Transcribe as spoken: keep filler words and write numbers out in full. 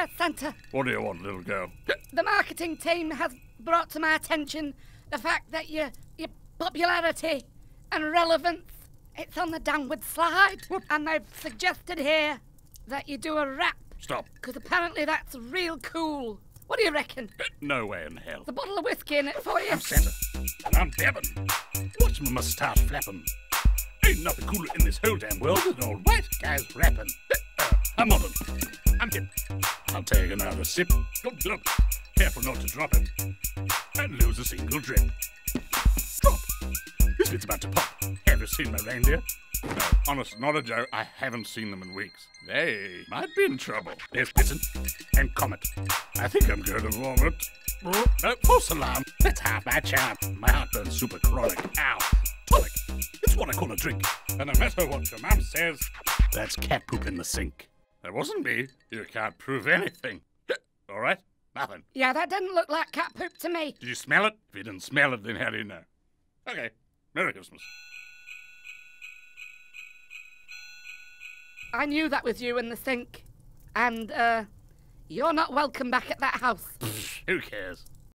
Yes, Santa. What do you want, little girl? The marketing team has brought to my attention the fact that your your popularity and relevance, it's on the downward slide. What? And they've suggested here that you do a rap. Stop. Because apparently that's real cool. What do you reckon? No way in hell. The bottle of whiskey in it for you. I'm Santa. And I'm Devon. Watch my moustache flapping. Ain't nothing cooler in this whole damn world than old white guys rapping. Uh, I'm modern. I'm hip. I'll take another sip. Don't drop. Careful not to drop it. And lose a single drip. Drop. This bit's about to pop. Have you seen my reindeer? No, honest, not a joke. I haven't seen them in weeks. They might be in trouble. There's Blitzen and Comet. I think I'm going to vomit. No, false alarm. That's half my charm. My heartburn's super chronic. Ow. Tonic. It's what I call a drink. And no matter what your mum says, that's cat poop in the sink. That wasn't me. You can't prove anything. All right? Nothing. Yeah, that didn't look like cat poop to me. Did you smell it? If you didn't smell it, then how do you know? Okay. Merry Christmas. I knew that was you in the sink. And, uh, you're not welcome back at that house. Who cares?